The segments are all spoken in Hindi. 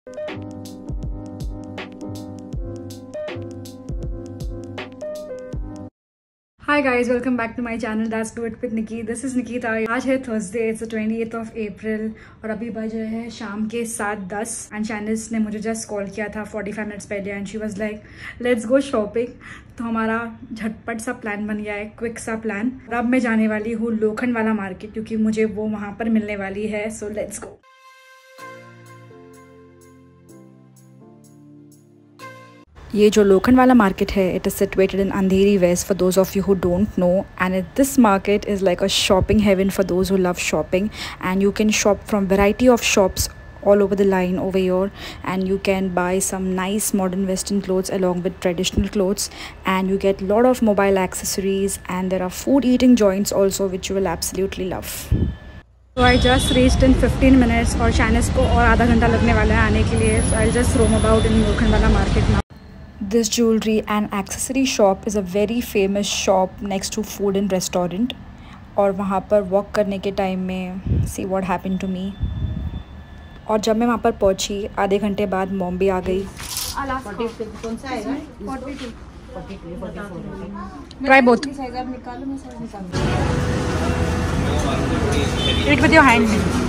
Hi guys, welcome back to my channel That's Do It with Nikki. This is Nikita. आज है Thursday, it's the 28th of April और अभी बज रहे हैं शाम के 7:10 एंड शैनिस ने मुझे जस्ट कॉल किया था 45 मिनट्स पहले and she was like let's go shopping. तो हमारा झटपट सा प्लान बन गया है, क्विक सा प्लान। अब मैं जाने वाली हूँ लोखंड वाला मार्केट क्योंकि मुझे वो वहाँ पर मिलने वाली है, सो लेट्स गो। ये जो लोखंड वाला मार्केट है, it is situated in Andheri west for those of you who don't know, and this market is like a shopping heaven for those who love shopping and you can shop from variety of shops all over the line over here, and you can buy some nice modern western clothes along with traditional clothes, and you get lot of mobile accessories, and there are food eating joints also which you will absolutely love. So I just reached in 15 minutes और शैनिस को और आधा घंटा लगने वाला है आने के लिए, so I'll just roam about in लोखंड वाला market now. This jewelry and accessory shop is a very famous shop next to food and restaurant, और वहाँ पर walk करने के time में see what happened to me. और जब मैं वहाँ पर पहुँची आधे घंटे बाद मॉम भी आ गई। Try both, it with your hand.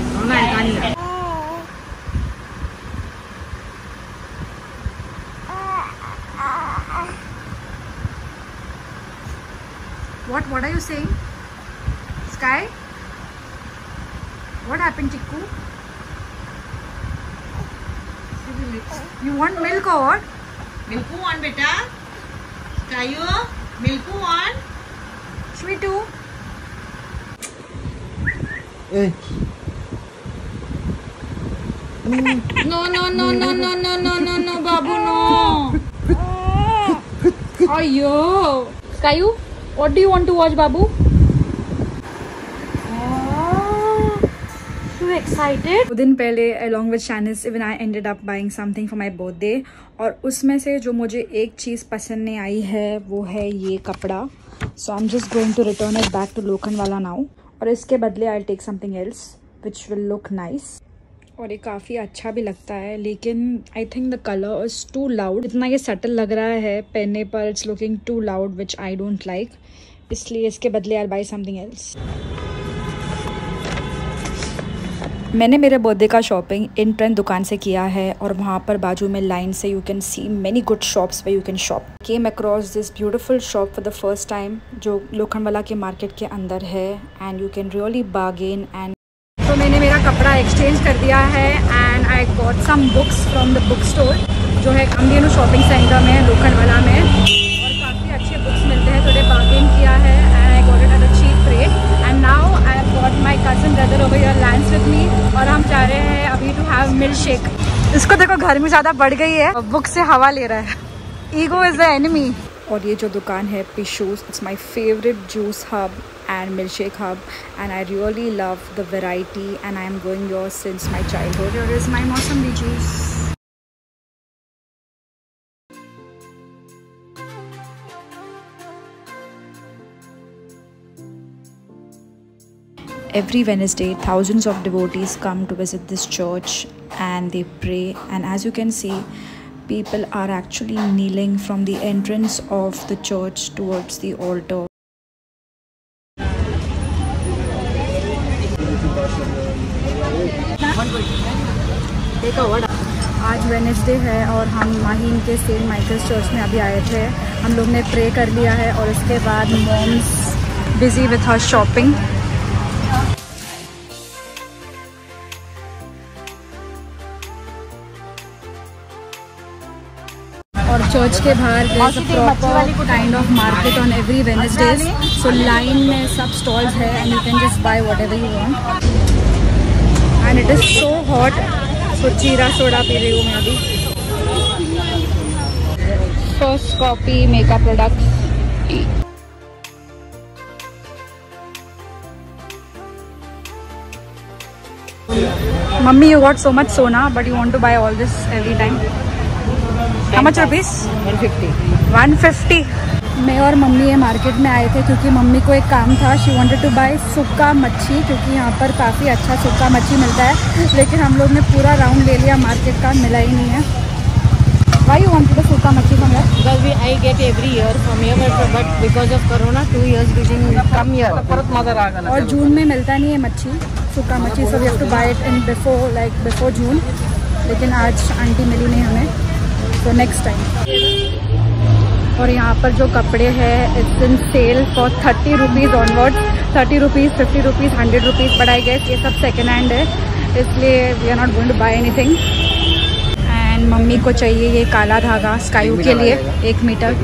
What are you saying? Sky? What happened, Chikku? You want milk or what? Milku want beta. Kayu, milku want. Sweetu. Hey. No, Babu, no. Ayyo. Kayu, what do you want to watch, Babu? Excited. दो दिन पहले along with Shanice even I ended up buying something for my birthday, और उसमें से जो मुझे एक चीज़ पसंद नहीं आई है वो है ये कपड़ा। So I'm just going to return it back to लोखंड वाला now, और इसके बदले I'll take something else which will look nice। और ये काफ़ी अच्छा भी लगता है, लेकिन I think the color is too loud। इतना ये subtle लग रहा है पहनने पर, it's looking too loud which I don't like, इसलिए इसके बदले I'll buy something else। मैंने मेरे बर्थडे का शॉपिंग इन ट्रेंड दुकान से किया है, और वहाँ पर बाजू में लाइन से you can see many good shops way you can shop. Came across this beautiful shop for the first time जो लोखंड वाला के मार्केट के अंदर है, and you can really bargain. And तो मैंने मेरा कपड़ा एक्सचेंज कर दिया है and I got some books from the book store जो है कामधेनु शॉपिंग सेंटर में लोखंड वाला में, और काफ़ी अच्छे बुक्स मिलते हैं। थोड़े बार्गेन किया है and I got it at a cheap rate, and now I have got my cousin brother over here lands with me, और हम जा रहे हैं अभी टू हैव मिल्क शेक। इसको देखो गर्मी ज़्यादा बढ़ गई है, बुक से हवा ले रहा है। Ego is the enemy. और ये जो दुकान है Pishu's, it's my favourite juice hub and milkshake hub, and I really love the variety, and I am going here since my childhood. Here is my Mossambi juice. Every Wednesday, thousands of devotees come to visit this church and they pray, and as you can see, people are actually kneeling from the entrance of the church towards the altar. आज वेडनेसडे है और हम माहीम के सेंट माइकल्स चर्च में अभी आए थे। हम लोग ने प्रे कर लिया है और उसके बाद moms busy with her shopping. और चर्च के बाहर proper kind of market on every Wednesdays, so line में सब स्टॉल्स है and you can just buy whatever you want, and it is so hot. So जीरा सोडा पी रही हूँ मैं अभी। First copy makeup product. मम्मी, you got so much sona, but you want to buy all this every time. How much rupees? 150. 150. मैं और मम्मी ये मार्केट में आए थे क्योंकि मम्मी को एक काम था। शी वांटेड टू बाय सूखा मच्छी, क्योंकि यहाँ पर काफ़ी अच्छा सूखा मच्छी मिलता है। लेकिन हम लोग ने पूरा राउंड ले लिया मार्केट का, मिला ही नहीं है। Why you wanted a सूखा मच्छी from here? Because I get every year from here, but because of Corona, 2 years we didn't come here. और जून में मिलता नहीं है मच्छी, सूखा मच्छी, so we have to buy it in before June. लेकिन आज आंटी मिली नहीं हमें, so next time. और यहाँ पर जो कपड़े हैं, it's in sale for 30 rupees onwards, 30 rupees, 50 rupees, 100 rupees. But I guess ये सब second hand है, इसलिए we are not going to buy anything. मम्मी को चाहिए ये काला धागा स्कायू के लिए 1 metre.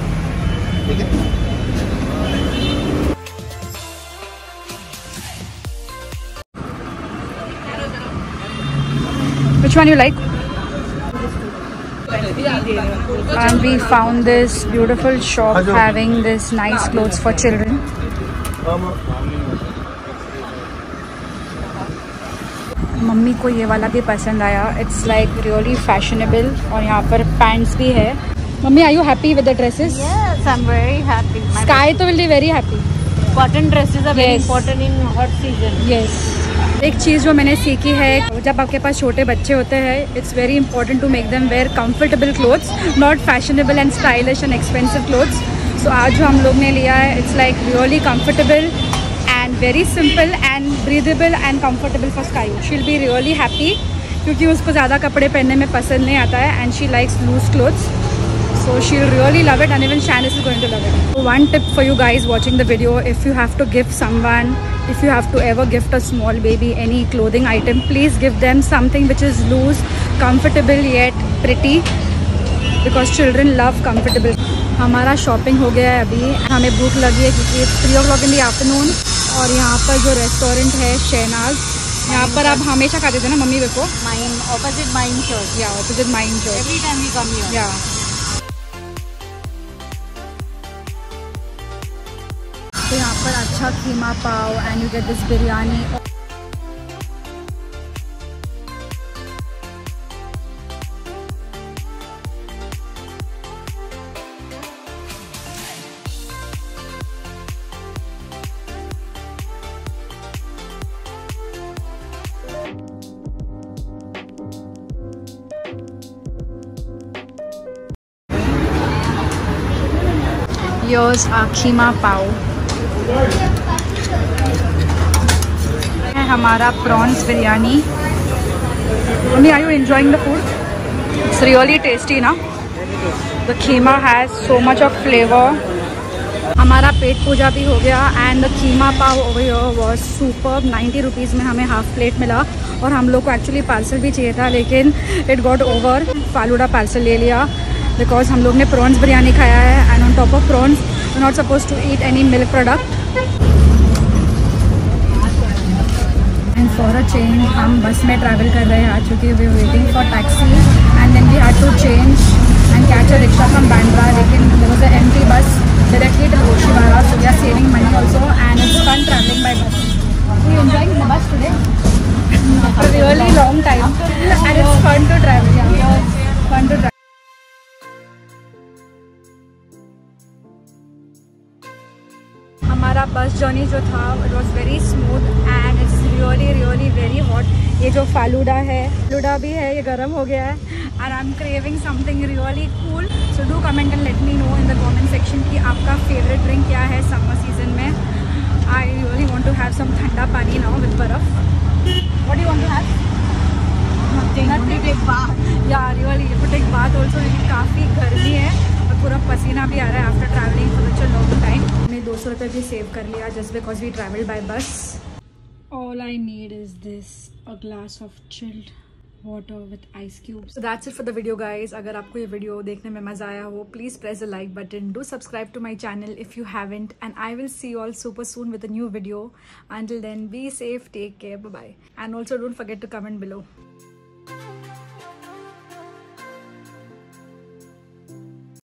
Which one you like? And we found this beautiful shop having this nice clothes for children. मम्मी को ये वाला भी पसंद आया। इट्स लाइक रियली फैशनेबल और यहाँ पर पैंट्स भी है। मम्मी, are you happy with the dresses? Yes, I'm very happy. Sky तो will be very happy. Cotton dresses are very important in hot season. Yes. एक चीज़ जो मैंने सीखी है, जब आपके पास छोटे बच्चे होते हैं, it's very important to make them wear comfortable clothes, not fashionable and stylish and expensive clothes. So आज जो हम लोग ने लिया है, it's like really comfortable and very simple and breathable and comfortable for Sky. She'll be really happy क्योंकि उसको ज़्यादा कपड़े पहनने में पसंद नहीं आता है and she likes loose clothes, so she'll really love it and even Shanice is going to love it. So one tip for you guys watching the video: if you have to give someone, if you have to ever gift a small baby any clothing item, please give them something which is loose, comfortable yet pretty, because children love comfortable. हमारा शॉपिंग हो गया है अभी, हमें भूख लगी है क्योंकि 3 o'clock in the afternoon। और यहाँ पर जो रेस्टोरेंट है शहनाज, यहाँ पर आप हमेशा खाते थे ना मम्मी? देखो, Opposite Mine Church. या opposite Mine church. Every time we come here. या तो यहाँ पर अच्छा keema pav and you get this biryani. Yours are keema pav. है हमारा प्रॉन्स बिरयानी। मम्मी, are you enjoying the food? It's really tasty ना? The keema has so much of flavor. हमारा पेट पूजा भी हो गया and the keema pav over here was superb. 90 rupees में हमें हाफ प्लेट मिला और हम लोग को एक्चुअली पार्सल भी चाहिए था, लेकिन it got over. Falooda parcel ले लिया बिकॉज हम लोग ने प्रॉन्स बिरयानी खाया है and on top of prawns we not suppose to eat any milk product. And for a change हम बस में ट्रैवल कर रहे हैं आज, चूँकि we waiting for taxi and then we had to change and catch a rickshaw from Bandra, लेकिन there was a empty bus directly to Oshiwara, so we are saving money also and it's fun traveling by bus. Are you enjoying the bus today? For a really long time and it's fun to travel. Yeah, fun to travel. हमारा बस जर्नी जो था it was very smooth and it's really very hot. ये जो फालूडा है, फालूडा भी है, ये गर्म हो गया है and I'm craving something really cool. So do comment and let me know in the comment section कि आपका favorite drink क्या है summer season में. I really want to have some ठंडा पानी now with बर्फ. What do you want to have? Nothing. To take bath. Yeah, really to take bath also क्योंकि काफ़ी गर्मी है और पूरा पसीना भी आ रहा है after traveling for such a long time. हमने 200 रुपये भी सेव कर लिया just because we traveled by bus. All I need is this, a glass of chilled water with ice cubes. So that's it for the video guys. अगर आपको ये वीडियो देखने में मज़ा आया हो, please press the like button. Do subscribe to my channel if you haven't. And I will see you all super soon with a new video. Until then, be safe, take care, bye-bye. And also don't forget to comment below.